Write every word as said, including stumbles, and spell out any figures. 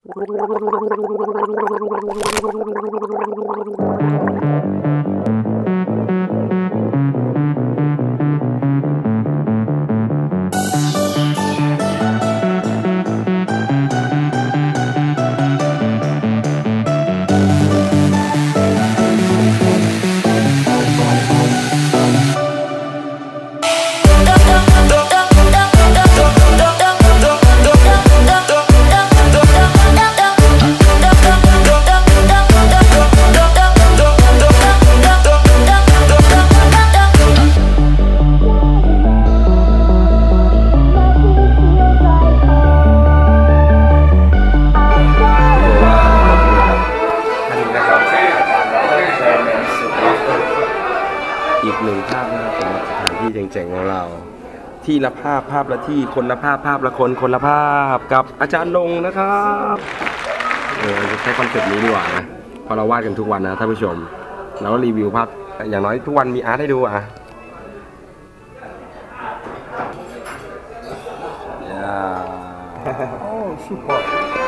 อีกหนึ่งภาพนะครับสำหรับสถานที่เจ๋งๆของเราที่ละภาพภาพละที่คนละภาพภาพละคนคนละภาพกับอาจารย์นงนะครับเออจะใช้คอนเซ็ปต์นี้ดีกว่านะพอเราวาดกันทุกวันนะท่านผู้ชมเราก็รีวิวภาพอย่างน้อยทุกวันมีอาร์ตให้ดูอ่ะโอ้สุดยอด